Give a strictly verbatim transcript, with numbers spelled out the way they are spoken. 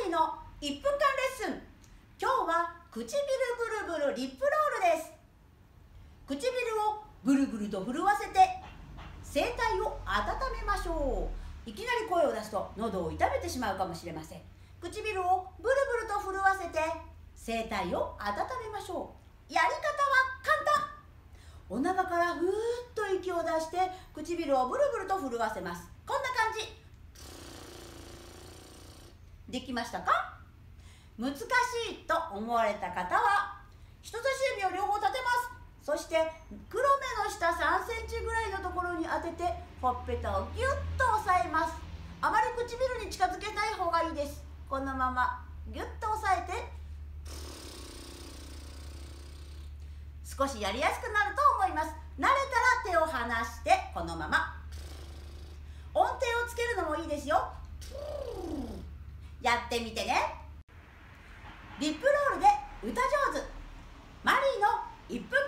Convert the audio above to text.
リーのいっぷんかんレッスン。今日は唇ブルブルリップロールです。唇をブルブルと震わせて声帯を温めましょう。いきなり声を出すと喉を痛めてしまうかもしれません。唇をブルブルと震わせて声帯を温めましょう。やり方は簡単。お腹からふーっと息を出して唇をブルブルと震わせます。こんな感じ。できましたか？難しいと思われた方は人差し指を両方立てます。そして黒目の下さんセンチぐらいのところに当ててほっぺたをギュッと押さえます。あまり唇に近づけない方がいいです。このままギュッと押さえて、少しやりやすくなると思います。慣れたら手を離してこのまま音程をつけるのもいいですよ。やってみてね。リップロールで歌上手マリーのいっぷん